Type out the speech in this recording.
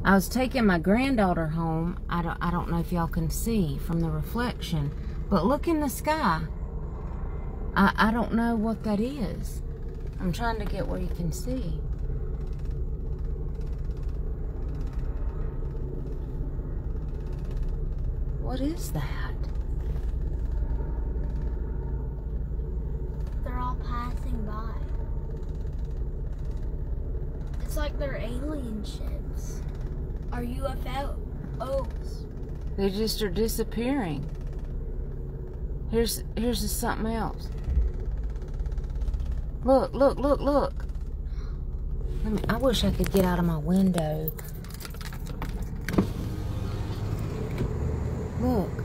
I was taking my granddaughter home. I don't know if y'all can see from the reflection, but look in the sky. I don't know what that is. I'm trying to get where you can see. What is that? They're all passing by. It's like they're alien ships. Or UFOs. They just are disappearing. Here's something else. Look. I wish I could get out of my window. Look.